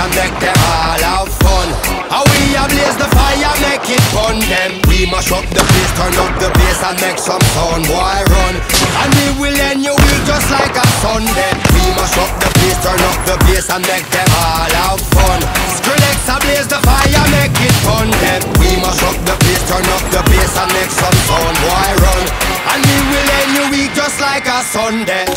and make them all have fun. How we ablaze the fire, make it fun them. We mash up the place, turn up the bass and make some sound, boy run. And we will end your week just like a Sunday. We mash up the place, turn up the bass and make them all have fun. Skrillex ablaze the fire, make it fun them. We mash up the place, turn up the bass and make some sound, boy run. And we will end your week just like a Sunday.